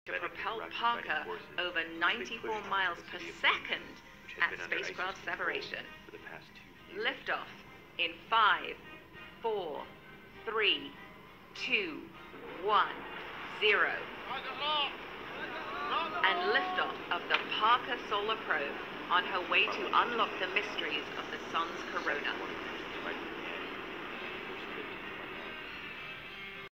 to propel Parker over 94 miles per second at spacecraft separation. Liftoff in 5, 4, 3, 2, 1, 0. And liftoff of the Parker Solar Probe on her way to unlock the mysteries of the sun's corona.